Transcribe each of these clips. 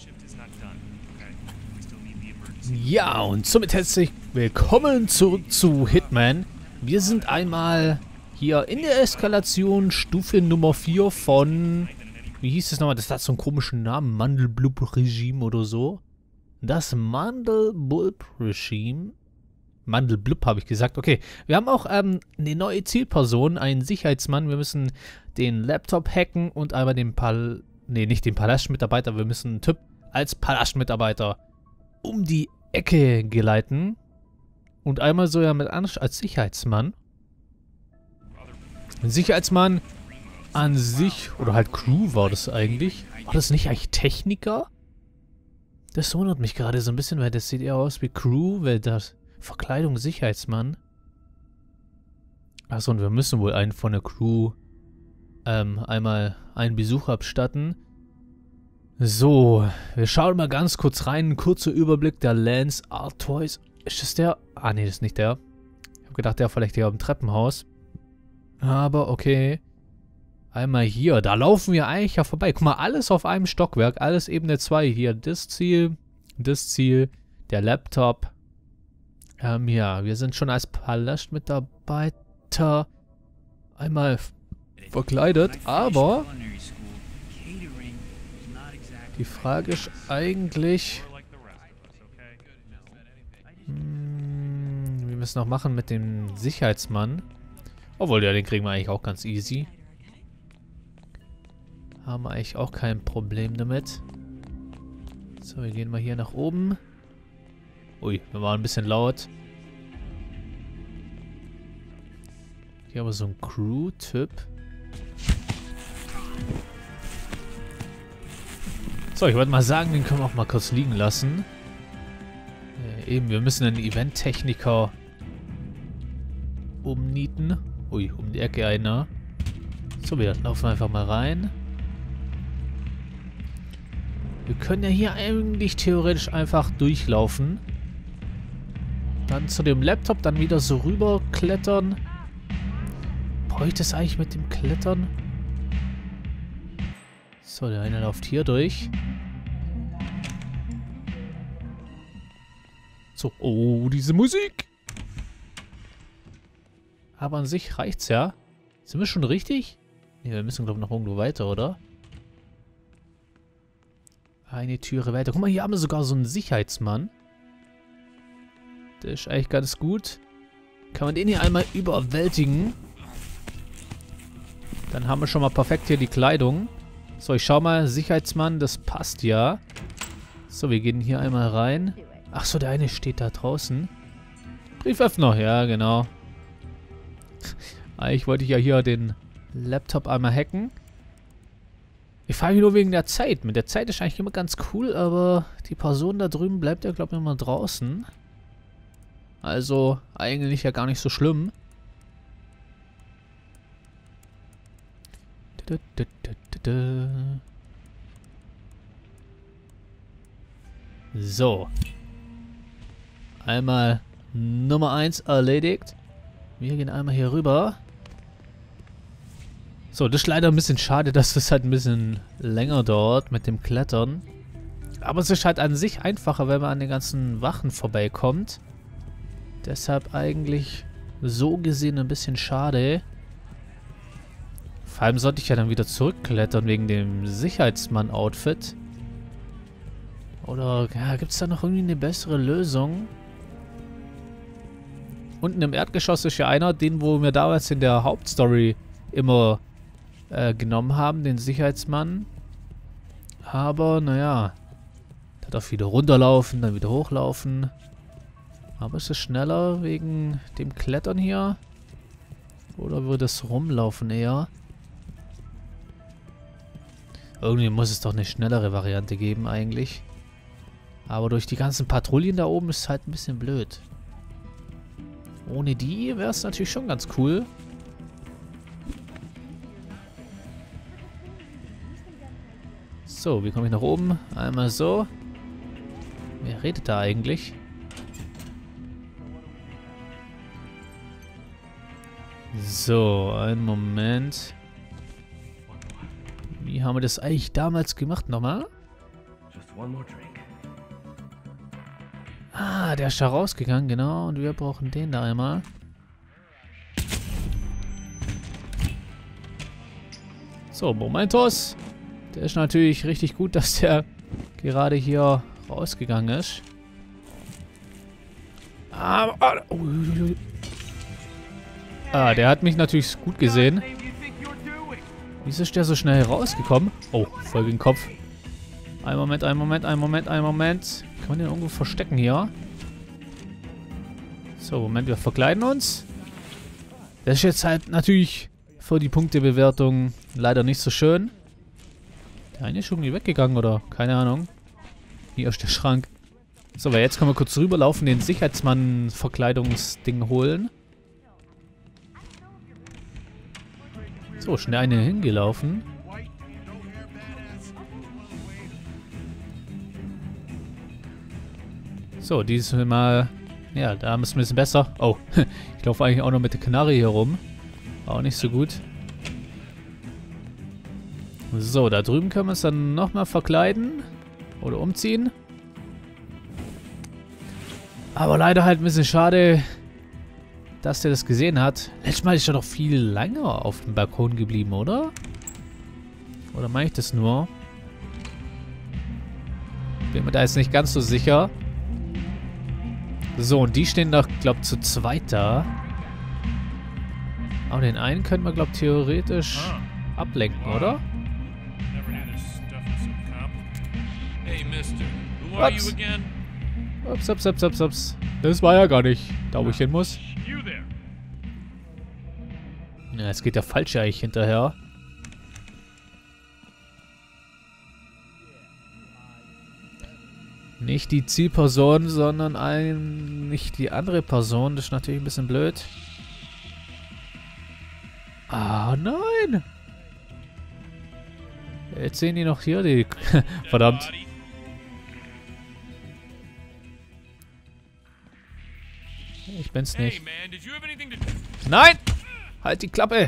Ja, und somit herzlich willkommen zurück zu Hitman. Wir sind einmal hier in der Eskalation Stufe Nummer 4 von... Wie hieß es nochmal? Das hat so einen komischen Namen. Mandelblub-Regime oder so. Das Mandelblub-Regime. Mandelblub habe ich gesagt. Okay, wir haben auch eine neue Zielperson, einen Sicherheitsmann. Wir müssen den Laptop hacken und einmal den nicht den Palastmitarbeiter. Wir müssen einen Typ als Palastmitarbeiter um die Ecke geleiten. Und einmal so ja mit als Sicherheitsmann. Ein Sicherheitsmann an sich, oder halt Crew war das eigentlich. War das nicht eigentlich Techniker? Das wundert mich gerade so ein bisschen, weil das sieht eher aus wie Crew, weil das Verkleidung Sicherheitsmann. Achso, und wir müssen wohl einen von der Crew einmal einen Besuch abstatten. So, wir schauen mal ganz kurz rein. Ein kurzer Überblick der Lance Art Toys. Ist das der? Ah, nee, das ist nicht der. Ich habe gedacht, der vielleicht hier im Treppenhaus. Aber okay. Einmal hier. Da laufen wir eigentlich ja vorbei. Guck mal, alles auf einem Stockwerk. Alles Ebene 2 hier. Das Ziel, der Laptop. Ja, wir sind schon als Palastmitarbeiter einmal verkleidet, aber die Frage ist eigentlich, wir müssen noch machen mit dem Sicherheitsmann. Obwohl, ja, den kriegen wir eigentlich auch ganz easy. Haben wir eigentlich auch kein Problem damit. So, wir gehen mal hier nach oben. Ui, wir waren ein bisschen laut. Hier haben wir so einen Crew-Typ. So, ich wollte mal sagen, den können wir auch mal kurz liegen lassen. Eben, wir müssen einen Event-Techniker umnieten. Ui, um die Ecke einer. So, wir laufen einfach mal rein. Wir können ja hier eigentlich theoretisch einfach durchlaufen. Dann zu dem Laptop, dann wieder so rüber klettern. Bräuchte es eigentlich mit dem Klettern? So, der eine läuft hier durch. So, oh, diese Musik! Aber an sich reicht's ja. Sind wir schon richtig? Ne, wir müssen, glaube ich, noch irgendwo weiter, oder? Eine Türe weiter. Guck mal, hier haben wir sogar so einen Sicherheitsmann. Der ist eigentlich ganz gut. Kann man den hier einmal überwältigen. Dann haben wir schon mal perfekt hier die Kleidung. So, ich schau mal. Sicherheitsmann, das passt ja. So, wir gehen hier einmal rein. Ach so, der eine steht da draußen. Brieföffner, ja, genau. Eigentlich wollte ich ja hier den Laptop einmal hacken. Ich frage mich nur wegen der Zeit. Mit der Zeit ist eigentlich immer ganz cool, aber die Person da drüben bleibt ja, glaube ich, immer draußen. Also, eigentlich ja gar nicht so schlimm. So. Einmal Nummer 1 erledigt. Wir gehen einmal hier rüber. So, das ist leider ein bisschen schade, dass das halt ein bisschen länger dauert mit dem Klettern. Aber es ist halt an sich einfacher, wenn man an den ganzen Wachen vorbeikommt. Deshalb eigentlich so gesehen ein bisschen schade. Vor allem sollte ich ja dann wieder zurückklettern wegen dem Sicherheitsmann-Outfit. Oder, ja, gibt es da noch irgendwie eine bessere Lösung? Unten im Erdgeschoss ist ja einer, den wo wir damals in der Hauptstory immer genommen haben, den Sicherheitsmann. Aber, naja, da darf wieder runterlaufen, dann wieder hochlaufen. Aber ist es schneller wegen dem Klettern hier? Oder würde es rumlaufen eher? Irgendwie muss es doch eine schnellere Variante geben eigentlich. Aber durch die ganzen Patrouillen da oben ist es halt ein bisschen blöd. Ohne die wäre es natürlich schon ganz cool. So, wie komme ich nach oben? Einmal so. Wer redet da eigentlich? So, einen Moment. Wie haben wir das eigentlich damals gemacht nochmal? Ah, der ist da rausgegangen, genau. Und wir brauchen den da einmal. So, Momentos. Der ist natürlich richtig gut, dass der gerade hier rausgegangen ist. Der hat mich natürlich gut gesehen. Wieso ist der so schnell rausgekommen? Oh, voll gegen den Kopf. Ein Moment. Kann man den irgendwo verstecken hier? So, Moment, wir verkleiden uns. Das ist jetzt halt natürlich für die Punktebewertung leider nicht so schön. Der eine ist schon irgendwie weggegangen, oder? Keine Ahnung. Hier ist der Schrank. So, aber jetzt können wir kurz rüberlaufen, den Sicherheitsmann-Verkleidungsding holen. So, schnell eine hingelaufen. So, dieses Mal... Ja, da müssen wir ein bisschen besser. Oh, ich laufe eigentlich auch noch mit der Knarre hier rum. Auch nicht so gut. So, da drüben können wir es dann nochmal verkleiden. Oder umziehen. Aber leider halt ein bisschen schade, dass der das gesehen hat. Letztes Mal ist er doch viel länger auf dem Balkon geblieben, oder? Oder meine ich das nur? Bin mir da jetzt nicht ganz so sicher. So, und die stehen doch, glaube ich, zu zweit da. Aber den einen können wir, glaube ich, theoretisch ablenken, oder? Ups. Das war ja gar nicht da, wo ich hin muss. Ja, es geht der Falsche eigentlich hinterher. Nicht die Zielperson, sondern nicht die andere Person. Das ist natürlich ein bisschen blöd. Ah, nein! Jetzt sehen die noch hier die... Verdammt. Ich bin's nicht. Nein! Halt die Klappe!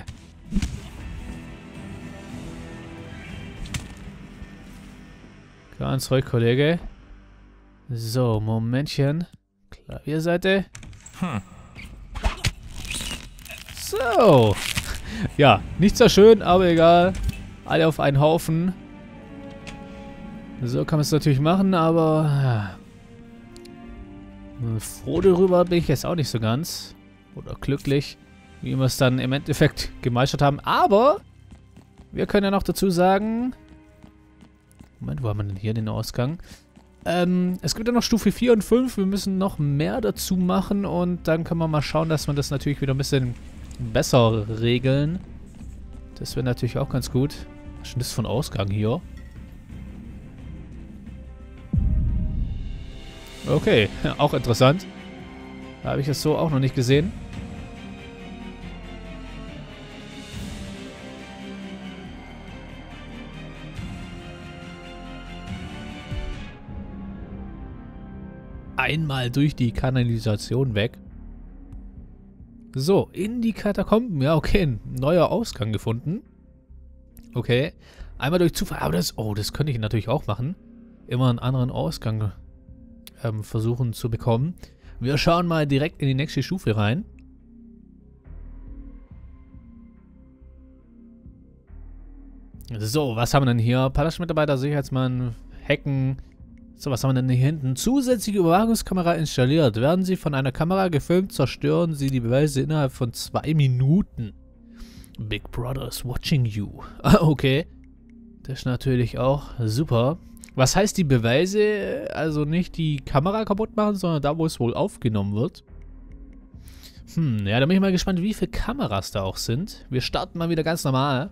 Ganz ruhig, Kollege. So, Momentchen. Klavierseite. So. Ja, nicht so schön, aber egal. Alle auf einen Haufen. So kann man es natürlich machen, aber... froh darüber bin ich jetzt auch nicht so ganz. Oder glücklich, wie wir es dann im Endeffekt gemeistert haben. Aber wir können ja noch dazu sagen... Moment, wo haben wir denn hier den Ausgang? Es gibt ja noch Stufe 4 und 5. Wir müssen noch mehr dazu machen. Und dann können wir mal schauen, dass wir das natürlich wieder ein bisschen besser regeln. Das wäre natürlich auch ganz gut. Was ist denn das für ein Ausgang hier? Okay, auch interessant. Da habe ich es so auch noch nicht gesehen. Einmal durch die Kanalisation weg. So, in die Katakomben. Ja, okay, ein neuer Ausgang gefunden. Okay. Einmal durch Zufall. Aber das... Oh, das könnte ich natürlich auch machen. Immer einen anderen Ausgang versuchen zu bekommen. Wir schauen mal direkt in die nächste Stufe rein. So, was haben wir denn hier? Palastmitarbeiter, Sicherheitsmann, Hacken. So, was haben wir denn hier hinten? Zusätzliche Überwachungskamera installiert. Werden Sie von einer Kamera gefilmt, zerstören Sie die Beweise innerhalb von 2 Minuten. Big Brother is watching you. Okay. Das ist natürlich auch super. Was heißt die Beweise? Also nicht die Kamera kaputt machen, sondern da, wo es wohl aufgenommen wird. Ja, da bin ich mal gespannt, wie viele Kameras da auch sind. Wir starten mal wieder ganz normal.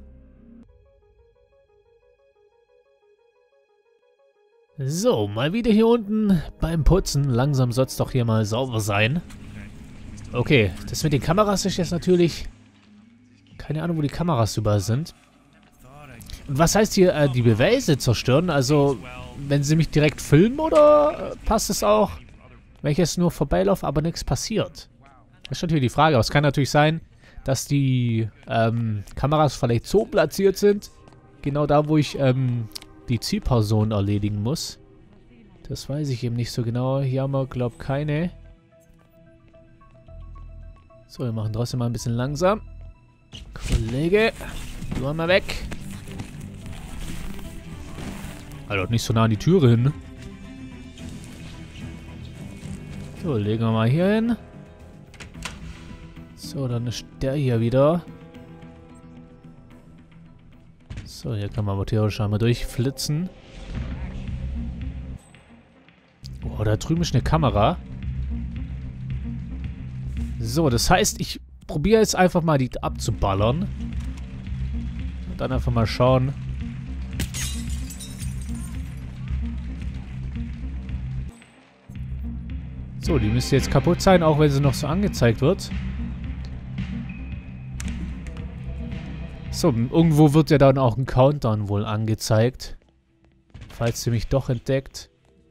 So, mal wieder hier unten beim Putzen. Langsam soll es doch hier mal sauber sein. Okay, das mit den Kameras ist jetzt natürlich... Keine Ahnung, wo die Kameras überall sind. Und was heißt hier, die Beweise zerstören? Also, wenn sie mich direkt filmen oder passt es auch, wenn ich jetzt nur vorbeilaufe, aber nichts passiert? Das ist natürlich die Frage. Aber es kann natürlich sein, dass die Kameras vielleicht so platziert sind, genau da, wo ich die Zielperson erledigen muss, Das weiß ich eben nicht so genau. Hier haben wir, glaube ich, keine. So, wir machen trotzdem mal ein bisschen langsam. Kollege, du einmal weg. Alter, nicht so nah an die Türe hin. So, legen wir mal hier hin. So, dann ist der hier wieder. So, hier kann man aber theoretisch einmal durchflitzen. Oh, da drüben ist eine Kamera. So, das heißt, ich probiere jetzt einfach mal die abzuballern. Und dann einfach mal schauen. So, die müsste jetzt kaputt sein, auch wenn sie noch so angezeigt wird. So, irgendwo wird ja dann auch ein Countdown wohl angezeigt. Falls sie mich doch entdeckt.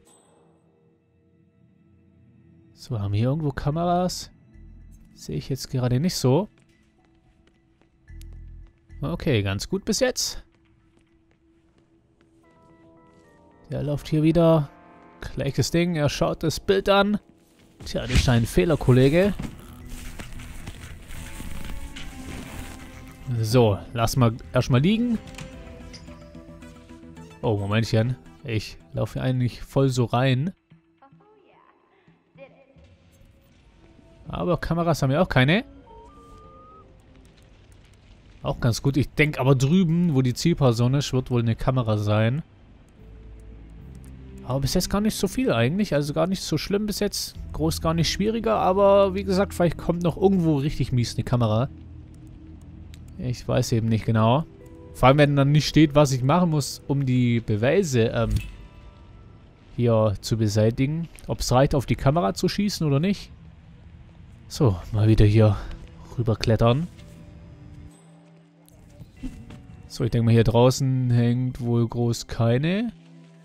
So, haben wir hier irgendwo Kameras? Sehe ich jetzt gerade nicht so. Okay, ganz gut bis jetzt. Der läuft hier wieder. Gleiches Ding, er schaut das Bild an. Tja, das ist ein Fehler, Kollege. So, lass mal erstmal liegen. Oh, Momentchen. Ich laufe hier eigentlich voll so rein. Aber Kameras haben wir auch keine. Auch ganz gut. Ich denke aber drüben, wo die Zielperson ist, wird wohl eine Kamera sein. Aber bis jetzt gar nicht so viel eigentlich. Also gar nicht so schlimm bis jetzt. Groß gar nicht schwieriger. Aber wie gesagt, vielleicht kommt noch irgendwo richtig mies eine Kamera. Ich weiß eben nicht genau. Vor allem, wenn dann nicht steht, was ich machen muss, um die Beweise hier zu beseitigen. Ob es reicht, auf die Kamera zu schießen oder nicht. So, mal wieder hier rüberklettern. So, ich denke mal, hier draußen hängt wohl groß keine.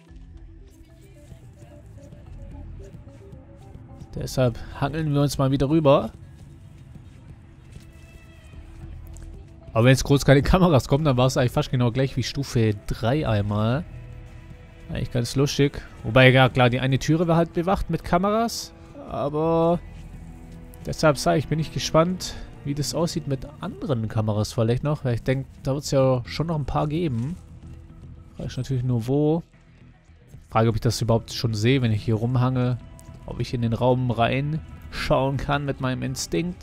Deshalb hangeln wir uns mal wieder rüber. Aber wenn jetzt groß keine Kameras kommen, dann war es eigentlich fast genau gleich wie Stufe 3 einmal. Eigentlich ganz lustig. Wobei, ja klar, die eine Türe war halt bewacht mit Kameras. Aber deshalb sage ich, bin ich gespannt, wie das aussieht mit anderen Kameras vielleicht noch. Weil ich denke, da wird es ja schon noch ein paar geben. Frage ich natürlich nur wo. Frage, ob ich das überhaupt schon sehe, wenn ich hier rumhange. Ob ich in den Raum reinschauen kann mit meinem Instinkt.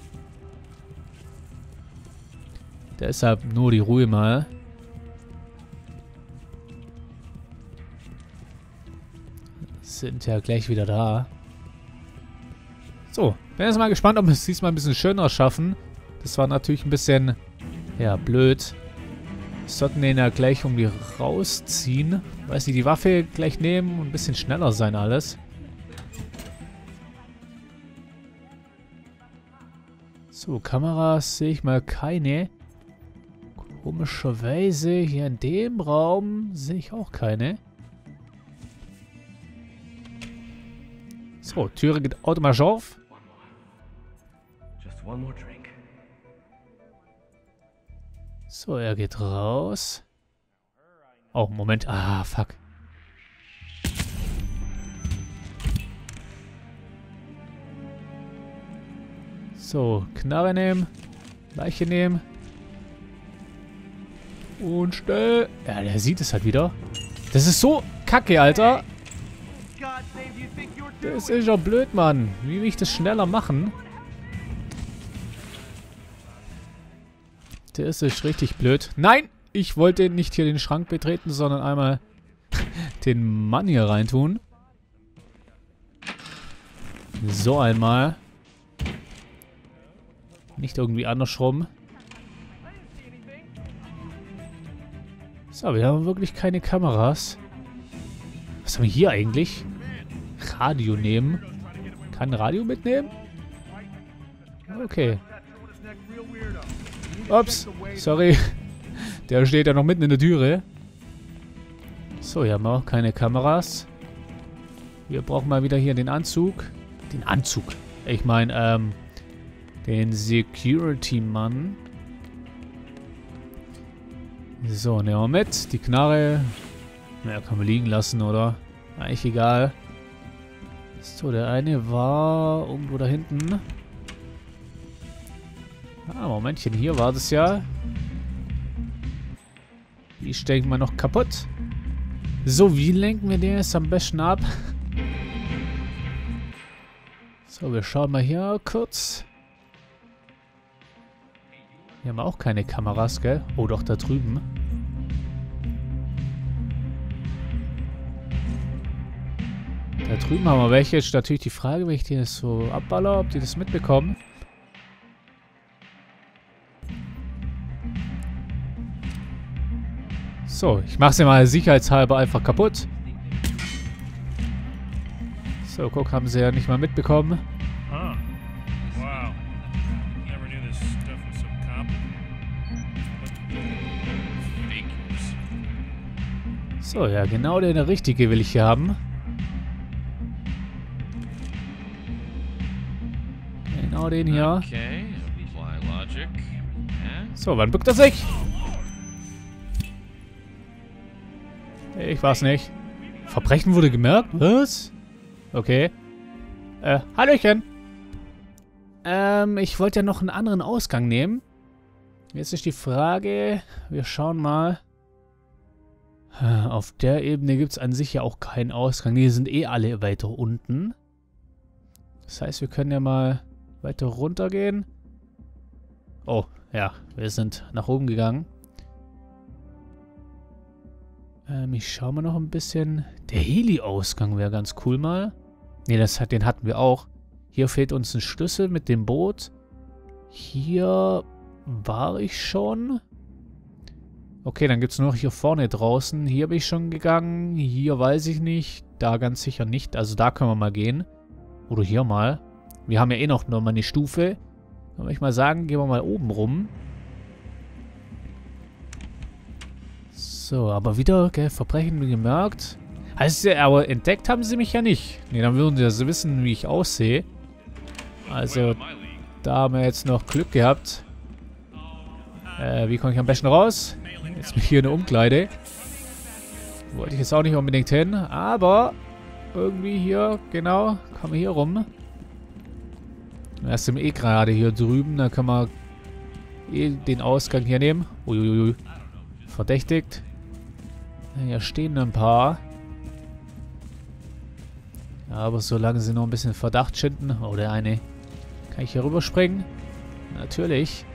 Deshalb nur die Ruhe mal. Sind ja gleich wieder da. So, bin jetzt mal gespannt, ob wir es diesmal ein bisschen schöner schaffen. Das war natürlich ein bisschen, ja, blöd. Wir sollten den ja gleich irgendwie rausziehen. Weiß nicht, die Waffe gleich nehmen und ein bisschen schneller sein alles. So, Kameras sehe ich mal keine. Komischerweise hier in dem Raum sehe ich auch keine. So, Türe geht automatisch auf. So, er geht raus. Oh, Moment. Ah, fuck. So, Knarre nehmen. Leiche nehmen. Und schnell. Ja, der sieht es halt wieder. Das ist so kacke, Alter. Das ist ja blöd, Mann. Wie will ich das schneller machen? Das ist richtig blöd. Nein! Ich wollte nicht hier den Schrank betreten, sondern einmal den Mann hier reintun. So einmal. Nicht irgendwie andersrum. So, wir haben wirklich keine Kameras. Was haben wir hier eigentlich? Radio nehmen. Kann ein Radio mitnehmen? Okay. Ups, sorry. Der steht ja noch mitten in der Türe. So, hier haben wir auch keine Kameras. Wir brauchen mal wieder hier den Anzug. Den Anzug. Ich meine, den Security-Mann. So, nehmen wir mit. Die Knarre. Naja, kann man liegen lassen, oder? Eigentlich egal. So, der eine war irgendwo da hinten. Ah, Momentchen, hier war das ja. Die stellen wir noch kaputt. So, wie lenken wir den jetzt am besten ab? So, wir schauen mal hier kurz. Hier haben wir auch keine Kameras, gell? Oh, doch, da drüben. Da drüben haben wir welche. Jetzt natürlich die Frage, wenn ich die das so abballer, ob die das mitbekommen. So, ich mache sie mal sicherheitshalber einfach kaputt. So, guck, haben sie ja nicht mal mitbekommen. So, ja, genau der richtige will ich hier haben. Genau den hier. So, wann bückt er sich? Ich weiß nicht. Verbrechen wurde gemerkt? Was? Okay. Hallöchen. Ich wollte ja noch einen anderen Ausgang nehmen. Jetzt ist die Frage, wir schauen mal. Auf der Ebene gibt es an sich ja auch keinen Ausgang. Die sind eh alle weiter unten. Das heißt, wir können ja mal weiter runter gehen. Oh, ja, wir sind nach oben gegangen. Ich schaue mal noch ein bisschen. Der Heli-Ausgang wäre ganz cool mal. Ne, den hatten wir auch. Hier fehlt uns ein Schlüssel mit dem Boot. Hier war ich schon. Okay, dann gibt es nur noch hier vorne draußen. Hier bin ich schon gegangen. Hier weiß ich nicht. Da ganz sicher nicht. Also da können wir mal gehen. Oder hier mal. Wir haben ja eh noch mal eine Stufe. Dann würde ich mal sagen, gehen wir mal oben rum. So, aber wieder, gell, Verbrechen gemerkt. Also, aber entdeckt haben sie mich ja nicht. Ne, dann würden sie ja wissen, wie ich aussehe. Also, da haben wir jetzt noch Glück gehabt. Wie komme ich am besten raus? Jetzt bin ich hier in der Umkleide. Wollte ich jetzt auch nicht unbedingt hin, aber irgendwie hier, genau, kommen wir hier rum. Wir sind eh gerade hier drüben, da können wir eh den Ausgang hier nehmen. Uiuiui. Verdächtigt. Hier stehen ein paar. Aber solange sie noch ein bisschen Verdacht schinden. Oh, der eine. Kann ich hier rüberspringen? Natürlich.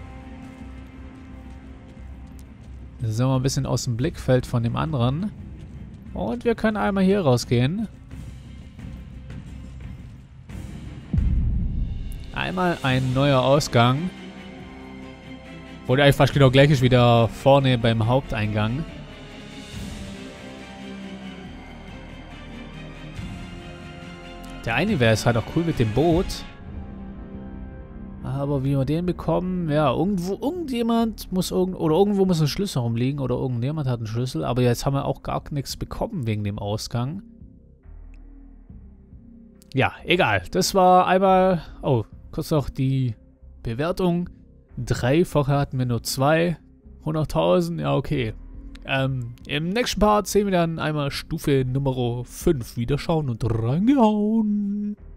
Sind wir ein bisschen aus dem Blickfeld von dem anderen. Und wir können einmal hier rausgehen. Einmal ein neuer Ausgang. Wo der eigentlich fast genau gleich ist wie da vorne beim Haupteingang. Der eine wäre es halt auch cool mit dem Boot. Aber wie wir den bekommen, ja, irgendjemand muss irgendwo muss ein Schlüssel rumliegen oder irgendjemand hat einen Schlüssel. Aber jetzt haben wir auch gar nichts bekommen wegen dem Ausgang. Ja, egal. Das war einmal, oh, kurz noch die Bewertung. 3, vorher hatten wir nur 2. 100.000, ja, okay. Im nächsten Part sehen wir dann einmal Stufe Nummer 5 wieder schauen und reingehauen.